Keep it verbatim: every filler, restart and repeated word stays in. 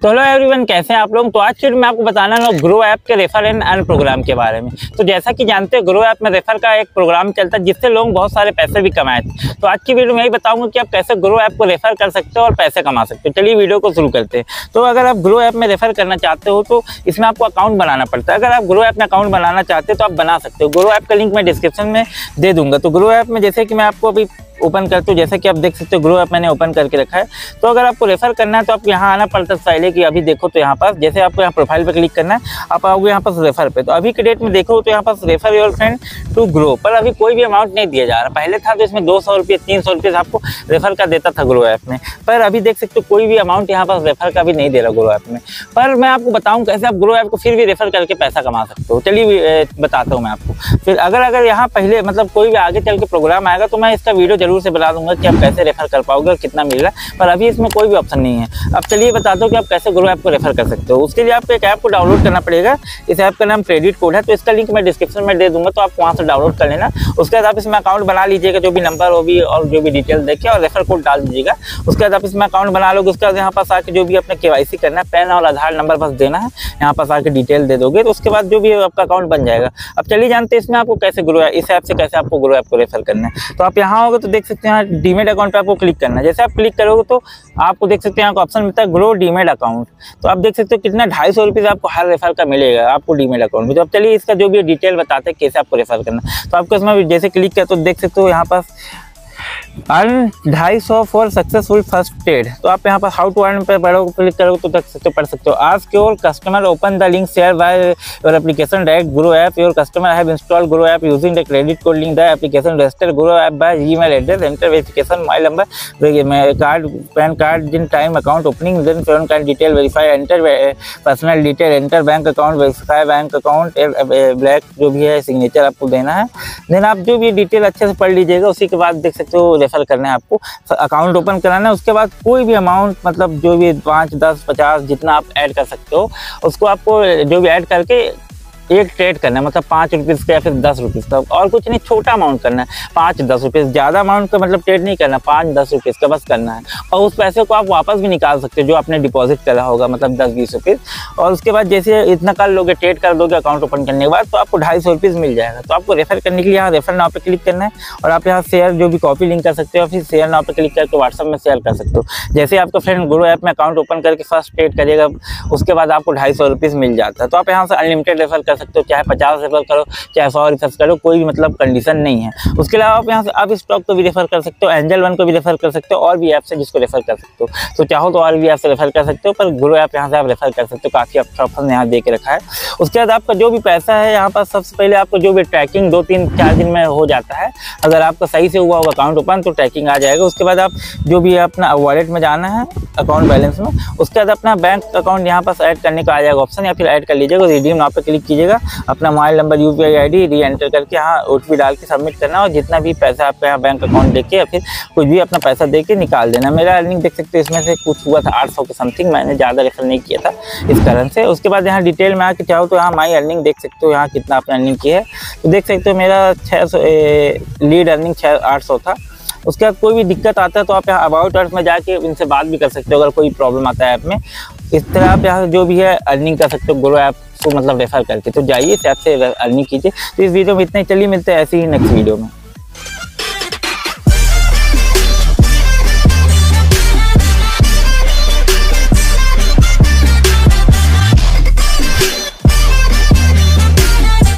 तो hello everyone, कैसे हैं आप लोग। तो आज के मैं आपको बताना है ग्रो ऐप के रेफर एंड अर्न प्रोग्राम के बारे में। तो जैसा कि जानते हैं, ग्रो ऐप में रेफर का एक प्रोग्राम चलता है जिससे लोग बहुत सारे पैसे भी कमाए थे। तो आज की वीडियो में यही बताऊंगा कि आप कैसे ग्रो ऐप को रेफर कर सकते हो और पैसे कमा सकते हो। चलिए वीडियो को शुरू करते हैं। तो अगर आप ग्रो ऐप में रेफर करना चाहते हो तो इसमें आपको अकाउंट बनाना पड़ता है। अगर आप ग्रो ऐप में अकाउंट बनाना चाहते हो तो आप बना सकते हो। ग्रो ऐप का लिंक मैं डिस्क्रिप्शन में दे दूंगा। तो ग्रो ऐप में जैसे कि मैं आपको अभी ओपन करते हो, जैसे कि आप देख सकते हो ग्रो ऐप मैंने ओपन करके रखा है। तो अगर आपको रेफर करना है तो आपको यहाँ आना पड़ता है। पहले कि अभी देखो तो यहाँ पास जैसे आपको यहाँ प्रोफाइल पे क्लिक करना है, आप आओगे यहाँ पास रेफर पे। तो अभी के डेट में देखो तो यहाँ पास refer your friend to Groww, पर अभी कोई भी अमाउंट नहीं दिया जा रहा। पहले था तो इसमें दो सौ रुपये तीन सौ रुपये आपको रेफर का देता था ग्रो ऐप में, पर अभी देख सकते हो कोई भी अमाउंट यहाँ पास रेफर का भी नहीं दे रहा ग्रो ऐप में। पर मैं आपको बताऊँ कैसे आप ग्रो ऐप को फिर भी रेफर करके पैसा कमा सकते हो। चलिए बताता हूँ मैं आपको। फिर अगर अगर यहाँ पहले मतलब कोई भी आगे चल के प्रोग्राम आएगा तो मैं इसका वीडियो जरूर से बता दूंगा कि आप कैसे रेफर कर पाओगे और कितना मिल रहा है, पर अभी इसमें कोई भी ऑप्शन नहीं है। अब चलिए बताता हूँ कि आप कैसे ग्रो ऐप को रेफर कर सकते हो। उसके लिए आपको एक ऐप को डाउनलोड करना पड़ेगा। इस ऐप का नाम क्रेडिट कोड है, तो इसका लिंक मैं डिस्क्रिप्शन में दे दूंगा, तो आप वहाँ से डाउनलोड कर लेना। उसके बाद आप इसमें अकाउंट बना लीजिएगा, जो भी नंबर हो भी और जो भी डिटेल देके और रेफर कोड डाल दीजिएगा। उसके बाद आप इसमें अकाउंट बना लोगे। उसके बाद यहाँ पास आके जो भी अपने केवाईसी करना है, पैन और आधार नंबर बस देना है, यहाँ पास आके डिटेल दे दोगे तो उसके बाद जो भी आपका अकाउंट बन जाएगा। अब चलिए जानते हैं इसमें आपको कैसे ग्रो इस ऐप से कैसे आपको ग्रो ऐप को रेफर करना है। तो आप यहाँ होगे तो देख सकते हैं यहाँ डीमेट अकाउंट पे आपको क्लिक करना है। जैसे आप क्लिक करोगे तो आपको देख सकते हैं यहाँ का ऑप्शन मिलता है ग्रो डीमेट अकाउंट। तो आप देख सकते हो कितना ढाई सौ रुपये आपको हर रेफर का मिलेगा आपको डीमेट अकाउंट में। तो अब चलिए इसका जो भी डिटेल बताते हैं कैसे आपको रेफर करना है। तो आपको इसमें जैसे क्लिक किया तो देख सकते हो यहाँ पास अर्न ढाई सौ फॉर सक्सेसफुल फर्स्ट ट्रेड। तो आप यहाँ पर हाउ टू अर्न पे पढ़ोगे, क्लिक करोगे तो देख सकते हो पढ़ सकते हो। Ask your customer open the link share by your application direct Groww app. Your customer have installed Groww app using the credit code link the application register Groww app by email address enter verification mobile number card PAN card जिन time account opening then phone card detail verify enter personal detail enter bank account verify bank account black जो भी है signature आपको देना है। Then आप जो भी डिटेल अच्छे से पढ़ लीजिएगा। उसी के बाद देख सकते हो रेफर करना है आपको, अकाउंट ओपन कराना है। उसके बाद कोई भी अमाउंट मतलब जो भी पाँच दस पचास जितना आप ऐड कर सकते हो उसको आपको जो भी ऐड करके एक ट्रेड करना है, मतलब पाँच रुपीज़ का या फिर दस रुपीज़ का, और कुछ नहीं, छोटा अमाउंट करना है, पाँच दस रुपीज़। ज़्यादा अमाउंट का मतलब ट्रेड नहीं करना, पाँच दस रुपीज़ का बस करना है। और उस पैसे को आप वापस भी निकाल सकते हो जो आपने डिपॉजिट करा होगा, मतलब दस बीस रुपीज़। और उसके बाद जैसे इतना कर लोगे, ट्रेड कर दोगे अकाउंट ओपन करने के बाद, तो आपको ढाई सौ रुपीज़ मिल जाएगा। तो आपको रेफर करने के लिए यहाँ रेफर नाउ पे क्लिक करना है और आप यहाँ शेयर जो भी कॉपी लिंक कर सकते हो, फिर शेयर नाउ पे क्लिक करके व्हाट्सअप में शेयर कर सकते हो। जैसे आपका फ्रेंड ग्रो ऐप में अकाउंट ओपन करके फर्स्ट ट्रेड करेगा उसके बाद आपको ढाई सौ रुपीज़ मिल जाता है। तो आप यहाँ से अनलिमिटेड रेफर कर सकते हो, चाहे पचास रेफर करो चाहे सौ रेफर करो, कोई भी मतलब कंडीशन नहीं है। उसके अलावा आप यहाँ से आप स्टॉक को भी रेफर कर सकते हो, एंजल वन को भी रेफर कर सकते हो, और भी ऐप से जिसको रेफर कर सकते हो। तो चाहो तो और भी ऐप से रेफर कर सकते हो, पर ग्रो ऐप यहाँ से आप रेफर कर सकते हो। काफ़ी अच्छा ऑप्शन यहाँ दे के रखा है। उसके बाद आपका जो भी पैसा है यहाँ पर सबसे पहले आपको जो भी ट्रैकिंग दो तीन चार दिन में हो जाता है। अगर आपका सही से हुआ होगा अकाउंट ओपन तो ट्रैकिंग आ जाएगा। उसके बाद आप जो भी अपना वॉलेट में जाना है अकाउंट बैलेंस में, उसके बाद अपना बैंक अकाउंट यहाँ पर ऐड करने का आ जाएगा ऑप्शन, या फिर ऐड कर लीजिएगा। रिडीम नाउ पे क्लिक कीजिएगा, अपना mobile number UPI ID reenter करके यहाँ ओटीपी डाल के सबमिट करना, और जितना भी पैसा आपका यहाँ बैंक अकाउंट देके या फिर कुछ भी अपना पैसा देके निकाल देना। मेरा अर्निंग देख सकते हो इसमें से कुछ हुआ था आठ सौ के समथिंग, मैंने ज़्यादा रेफर नहीं किया था इस कारण से। उसके बाद यहाँ डिटेल में आके चाहो तो यहाँ माई अर्निंग देख सकते हो, यहाँ कितना आपने अर्निंग की है। तो देख सकते हो मेरा छः सौ लीड अर्निंग छः आठ सौ था। उसके बाद कोई भी दिक्कत आता है तो आप यहाँ अबाउट अर्थ में जाके इनसे बात भी कर सकते हो अगर कोई प्रॉब्लम आता है ऐप में। इस तरह आप यहाँ जो भी है अर्निंग कर सकते हो ग्रो ऐप को मतलब रेफर करके। तो जाइए इस ऐप से अर्निंग कीजिए। तो इस वीडियो में इतना ही, चलिए मिलते हैं ऐसे ही नेक्स्ट वीडियो में।